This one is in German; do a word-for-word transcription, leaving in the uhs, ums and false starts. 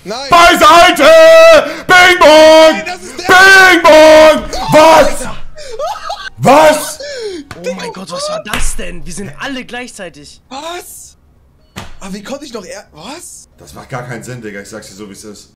Nein! Beiseite! Bing Bong! Nein, das ist der- Bing Bong! Was? Was? Oh mein Gott, was war das denn? Wir sind alle gleichzeitig. Was? Aber wie konnte ich noch er... Was? Das macht gar keinen Sinn, Digga. Ich sag's dir so, wie es ist.